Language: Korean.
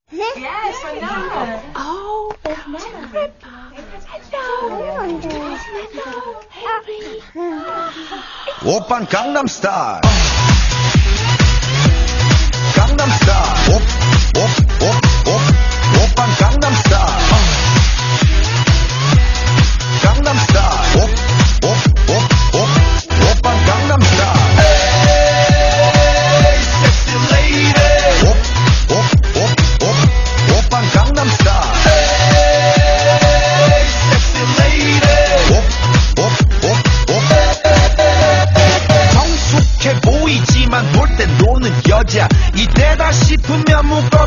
Yes, I know. Oh, hello. 오빤 강남스타일 강남스타일 오빤 강남스타일 강남스타일 오빤 강남스타일 에이 섹시 레이디 오빤 강남스타일 에이 섹시 레이디 성숙해 보이지만 볼 땐 노는 여자 이때다 싶으면 묶어